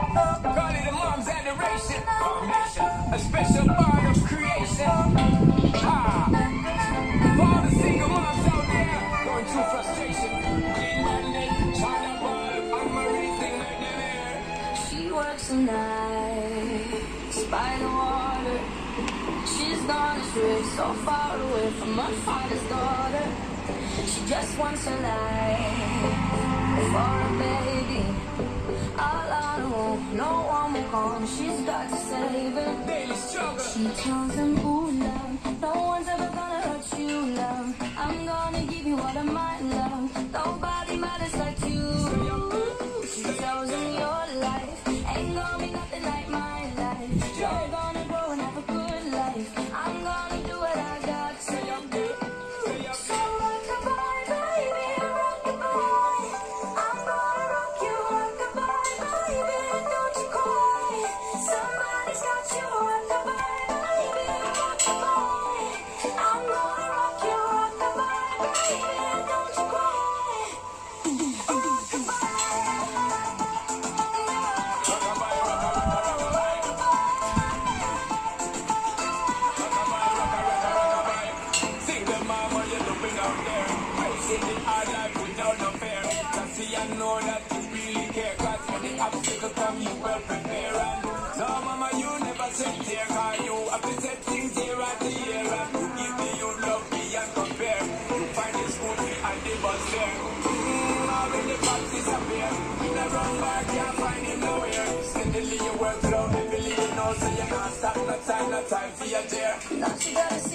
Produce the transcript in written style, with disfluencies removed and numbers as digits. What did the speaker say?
Call it a mom's adoration. Foundation, a special bond of creation. For all the single moms out there going through frustration. Clean Monday, China ball, and Marie thing like them here. She works the night by the water. She's gone astray, so far away from her father's daughter. She just wants her life for a baby. All on her own, no one will come. She's got to save him. Daily struggle. She tells him, ooh, love, no one's ever gonna hurt you, love. I'm gonna give you all of my love. Nobody matters like you. She tells him your life ain't gonna be nothing like my life. You're gonna grow and have a good life. I'm gonna do what I got to do. So rock-a-bye, baby, rock-a-bye. I'm gonna rock you, rock-a-bye, baby, don't you cry. Somebody's got you, rock-a-bye, baby, rock-a-bye. I'm gonna rock you, rock-a-bye, baby, don't you cry. I know that you really care, cause when the obstacle come, you well prepare. And no, mama, you never said here, cause you have to set things here and here. And you give me, you love me and compare. You find the school fee and the bus fare. When the box disappear, in the wrong bar, can't find him nowhere. Steadily you work slow, heavily you know, so you're not stop, no time for your dear. Now she gotta